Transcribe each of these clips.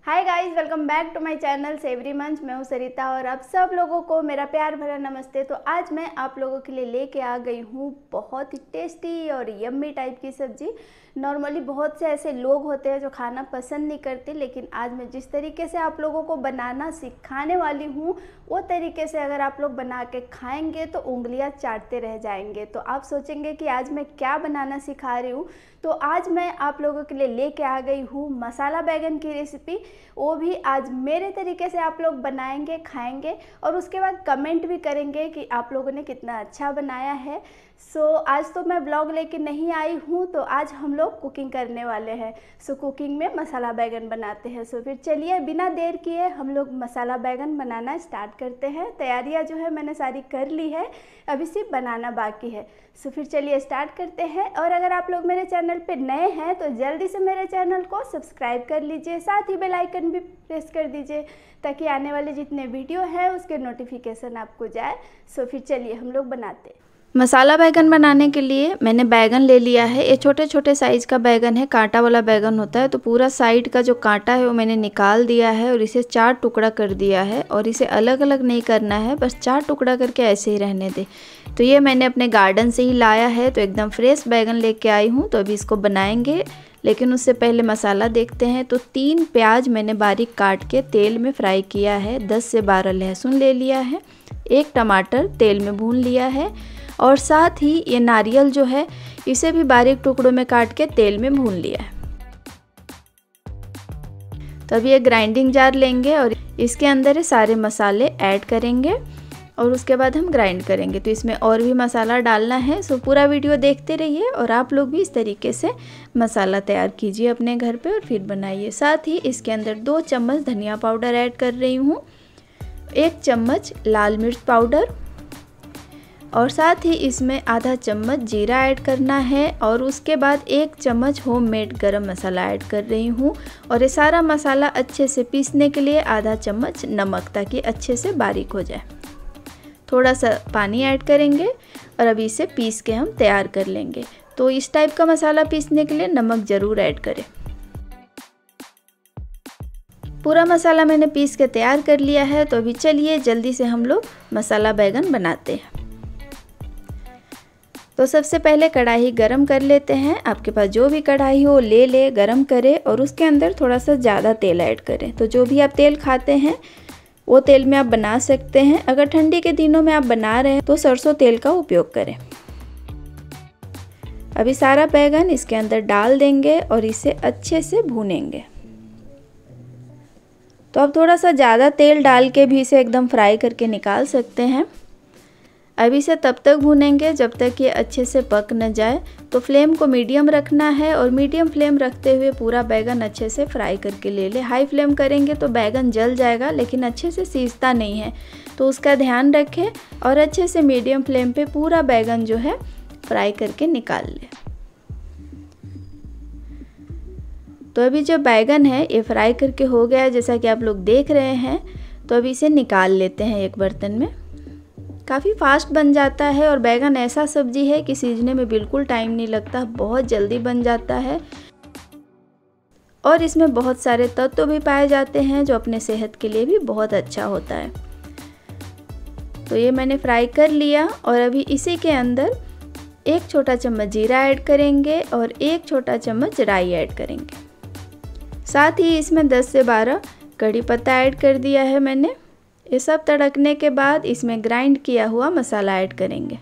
Hi guys, welcome back to my channel Savory Munch. मैं हूँ सरिता और आप सब लोगों को मेरा प्यार भरा नमस्ते। तो आज मैं आप लोगों के लिए लेके आ गई हूँ बहुत ही टेस्टी और यम्मी टाइप की सब्जी। नॉर्मली बहुत से ऐसे लोग होते हैं जो खाना पसंद नहीं करते, लेकिन आज मैं जिस तरीके से आप लोगों को बनाना सिखाने वाली हूँ वो तरीके से अगर आप लोग बना के खाएंगे तो उंगलियां चाटते रह जाएंगे। तो आप सोचेंगे कि आज मैं क्या बनाना सिखा रही हूँ। तो आज मैं आप लोगों के लिए लेके आ गई हूँ मसाला बैगन की रेसिपी। वो भी आज मेरे तरीके से आप लोग बनाएंगे, खाएंगे और उसके बाद कमेंट भी करेंगे कि आप लोगों ने कितना अच्छा बनाया है। आज तो मैं ब्लॉग लेके नहीं आई हूँ, तो आज हम लोग कुकिंग करने वाले हैं। कुकिंग में मसाला बैगन बनाते हैं। फिर चलिए बिना देर किए हम लोग मसाला बैगन बनाना स्टार्ट करते हैं। तैयारियाँ जो है मैंने सारी कर ली है, अभी सिर्फ बनाना बाकी है। फिर चलिए स्टार्ट करते हैं। और अगर आप लोग मेरे चैनल पे नए हैं तो जल्दी से मेरे चैनल को सब्सक्राइब कर लीजिए, साथ ही बेल आइकन भी प्रेस कर दीजिए ताकि आने वाले जितने वीडियो हैं उसके नोटिफिकेशन आपको जाए। फिर चलिए हम लोग बनाते हैं। मसाला बैगन बनाने के लिए मैंने बैगन ले लिया है। ये छोटे छोटे साइज़ का बैगन है, कांटा वाला बैगन होता है। तो पूरा साइड का जो कांटा है वो मैंने निकाल दिया है और इसे 4 टुकड़ा कर दिया है। और इसे अलग अलग नहीं करना है, बस 4 टुकड़ा करके ऐसे ही रहने दे। तो ये मैंने अपने गार्डन से ही लाया है, तो एकदम फ्रेश बैगन लेके आई हूँ। तो अभी इसको बनाएंगे, लेकिन उससे पहले मसाला देखते हैं। तो 3 प्याज मैंने बारीक काट के तेल में फ्राई किया है। 10 से 12 लहसुन ले लिया है। 1 टमाटर तेल में भून लिया है। और साथ ही ये नारियल जो है इसे भी बारीक टुकड़ों में काट के तेल में भून लिया है। तो अभी ये ग्राइंडिंग जार लेंगे और इसके अंदर ये सारे मसाले ऐड करेंगे और उसके बाद हम ग्राइंड करेंगे। तो इसमें और भी मसाला डालना है। पूरा वीडियो देखते रहिए और आप लोग भी इस तरीके से मसाला तैयार कीजिए अपने घर पे और फिर बनाइए। साथ ही इसके अंदर 2 चम्मच धनिया पाउडर ऐड कर रही हूँ, 1 चम्मच लाल मिर्च पाउडर और साथ ही इसमें आधा चम्मच जीरा ऐड करना है। और उसके बाद 1 चम्मच होममेड गरम मसाला ऐड कर रही हूँ। और ये सारा मसाला अच्छे से पीसने के लिए आधा चम्मच नमक, ताकि अच्छे से बारीक हो जाए। थोड़ा सा पानी ऐड करेंगे और अभी इसे पीस के हम तैयार कर लेंगे। तो इस टाइप का मसाला पीसने के लिए नमक ज़रूर ऐड करें। पूरा मसाला मैंने पीस के तैयार कर लिया है। तो अभी चलिए जल्दी से हम लोग मसाला बैगन बनाते हैं। तो सबसे पहले कढ़ाई गरम कर लेते हैं। आपके पास जो भी कढ़ाई हो ले गरम करें और उसके अंदर थोड़ा सा ज़्यादा तेल ऐड करें। तो जो भी आप तेल खाते हैं वो तेल में आप बना सकते हैं। अगर ठंडी के दिनों में आप बना रहे हैं तो सरसों तेल का उपयोग करें। अभी सारा बैगन इसके अंदर डाल देंगे और इसे अच्छे से भूनेंगे। तो आप थोड़ा सा ज़्यादा तेल डाल के भी इसे एकदम फ्राई करके निकाल सकते हैं। अभी इसे तब तक भूनेंगे जब तक ये अच्छे से पक न जाए। तो फ्लेम को मीडियम रखना है और मीडियम फ्लेम रखते हुए पूरा बैगन अच्छे से फ्राई करके ले ले। हाई फ्लेम करेंगे तो बैगन जल जाएगा, लेकिन अच्छे से सीजता नहीं है, तो उसका ध्यान रखें और अच्छे से मीडियम फ्लेम पे पूरा बैगन जो है फ्राई करके निकाल ले। तो अभी जो बैगन है ये फ्राई करके हो गया है, जैसा कि आप लोग देख रहे हैं। तो अभी इसे निकाल लेते हैं एक बर्तन में। काफ़ी फास्ट बन जाता है और बैगन ऐसा सब्जी है कि सीजने में बिल्कुल टाइम नहीं लगता, बहुत जल्दी बन जाता है। और इसमें बहुत सारे तत्व भी पाए जाते हैं जो अपने सेहत के लिए भी बहुत अच्छा होता है। तो ये मैंने फ्राई कर लिया और अभी इसी के अंदर 1 छोटा चम्मच जीरा ऐड करेंगे और 1 छोटा चम्मच राई ऐड करेंगे। साथ ही इसमें 10 से 12 कड़ी पत्ता ऐड कर दिया है मैंने। ये सब तड़कने के बाद इसमें ग्राइंड किया हुआ मसाला ऐड करेंगे।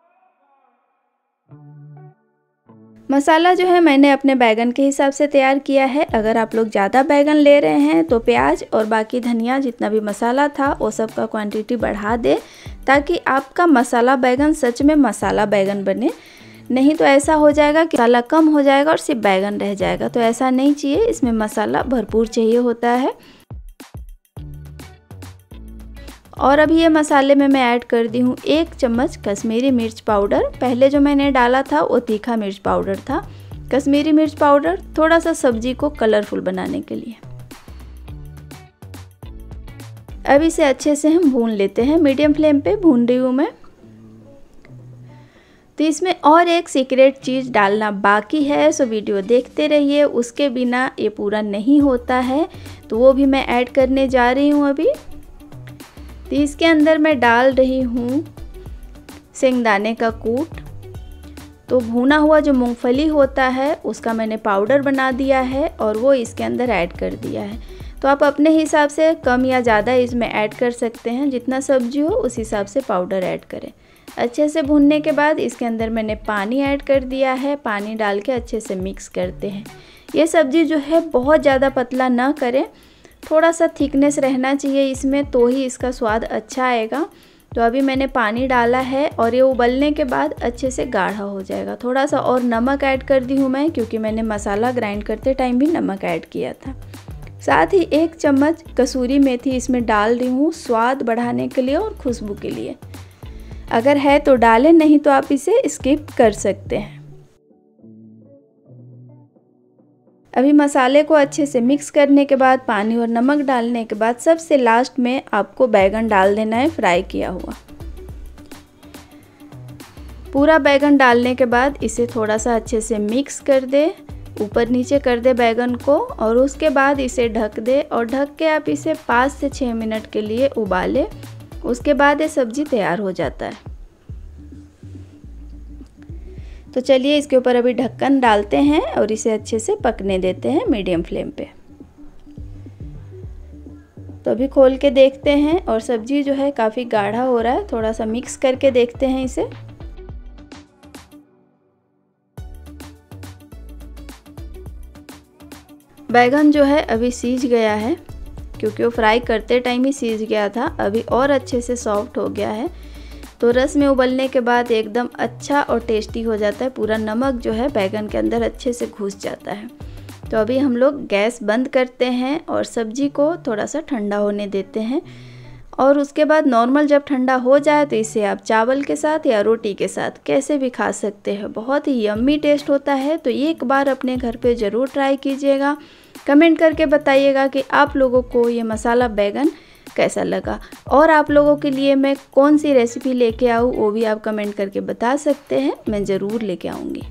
मसाला जो है मैंने अपने बैगन के हिसाब से तैयार किया है। अगर आप लोग ज़्यादा बैगन ले रहे हैं तो प्याज और बाकी धनिया जितना भी मसाला था वो सब का क्वांटिटी बढ़ा दे, ताकि आपका मसाला बैगन सच में मसाला बैगन बने। नहीं तो ऐसा हो जाएगा कि मसाला कम हो जाएगा और सिर्फ बैगन रह जाएगा। तो ऐसा नहीं चाहिए, इसमें मसाला भरपूर चाहिए होता है। और अभी ये मसाले में मैं ऐड कर दी हूँ 1 चम्मच कश्मीरी मिर्च पाउडर। पहले जो मैंने डाला था वो तीखा मिर्च पाउडर था। कश्मीरी मिर्च पाउडर थोड़ा सा सब्जी को कलरफुल बनाने के लिए। अब इसे अच्छे से हम भून लेते हैं। मीडियम फ्लेम पे भून रही हूँ मैं। तो इसमें और एक सीक्रेट चीज़ डालना बाकी है, सो वीडियो देखते रहिए, उसके बिना ये पूरा नहीं होता है। तो वो भी मैं ऐड करने जा रही हूँ अभी। तो इसके अंदर मैं डाल रही हूँ सेंगदाने का कूट। तो भुना हुआ जो मूंगफली होता है उसका मैंने पाउडर बना दिया है और वो इसके अंदर ऐड कर दिया है। तो आप अपने हिसाब से कम या ज़्यादा इसमें ऐड कर सकते हैं, जितना सब्जी हो उस हिसाब से पाउडर ऐड करें। अच्छे से भूनने के बाद इसके अंदर मैंने पानी ऐड कर दिया है। पानी डाल के अच्छे से मिक्स करते हैं। ये सब्ज़ी जो है बहुत ज़्यादा पतला ना करें, थोड़ा सा थिकनेस रहना चाहिए इसमें, तो ही इसका स्वाद अच्छा आएगा। तो अभी मैंने पानी डाला है और ये उबलने के बाद अच्छे से गाढ़ा हो जाएगा। थोड़ा सा और नमक ऐड कर दी हूँ मैं, क्योंकि मैंने मसाला ग्राइंड करते टाइम भी नमक ऐड किया था। साथ ही 1 चम्मच कसूरी मेथी इसमें डाल रही हूँ, स्वाद बढ़ाने के लिए और खुशबू के लिए। अगर है तो डालें, नहीं तो आप इसे स्किप कर सकते हैं। अभी मसाले को अच्छे से मिक्स करने के बाद, पानी और नमक डालने के बाद, सबसे लास्ट में आपको बैगन डाल देना है फ्राई किया हुआ। पूरा बैगन डालने के बाद इसे थोड़ा सा अच्छे से मिक्स कर दे, ऊपर नीचे कर दे बैगन को, और उसके बाद इसे ढक दे और ढक के आप इसे 5 से 6 मिनट के लिए उबालें। उसके बाद ये सब्ज़ी तैयार हो जाता है। तो चलिए इसके ऊपर अभी ढक्कन डालते हैं और इसे अच्छे से पकने देते हैं मीडियम फ्लेम पे। तो अभी खोल के देखते हैं और सब्ज़ी जो है काफ़ी गाढ़ा हो रहा है, थोड़ा सा मिक्स करके देखते हैं इसे। बैगन जो है अभी सीज गया है, क्योंकि वो फ्राई करते टाइम ही सीज गया था। अभी और अच्छे से सॉफ्ट हो गया है। तो रस में उबलने के बाद एकदम अच्छा और टेस्टी हो जाता है। पूरा नमक जो है बैगन के अंदर अच्छे से घुस जाता है। तो अभी हम लोग गैस बंद करते हैं और सब्जी को थोड़ा सा ठंडा होने देते हैं। और उसके बाद नॉर्मल जब ठंडा हो जाए तो इसे आप चावल के साथ या रोटी के साथ कैसे भी खा सकते हैं। बहुत ही यम्मी टेस्ट होता है। तो एक बार अपने घर पे ज़रूर ट्राई कीजिएगा। कमेंट करके बताइएगा कि आप लोगों को ये मसाला बैगन कैसा लगा, और आप लोगों के लिए मैं कौन सी रेसिपी लेके आऊँ वो भी आप कमेंट करके बता सकते हैं। मैं ज़रूर लेके आऊँगी।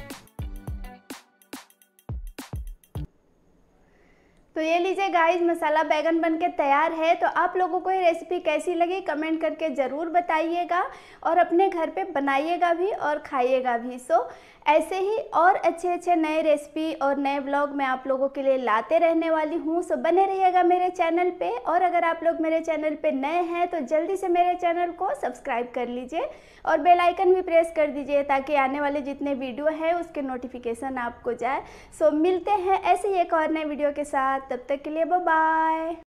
तो ये लीजिए गाइस, मसाला बैगन बनके तैयार है। तो आप लोगों को ये रेसिपी कैसी लगी कमेंट करके ज़रूर बताइएगा, और अपने घर पे बनाइएगा भी और खाइएगा भी। सो ऐसे ही और अच्छे नए रेसिपी और नए ब्लॉग मैं आप लोगों के लिए लाते रहने वाली हूँ। सो बने रहिएगा मेरे चैनल पे। और अगर आप लोग मेरे चैनल पे नए हैं तो जल्दी से मेरे चैनल को सब्सक्राइब कर लीजिए और बेल आइकन भी प्रेस कर दीजिए, ताकि आने वाले जितने वीडियो हैं उसके नोटिफिकेशन आपको जाए। सो मिलते हैं ऐसे ही एक और नए वीडियो के साथ। तब तक के लिए बाय बाय।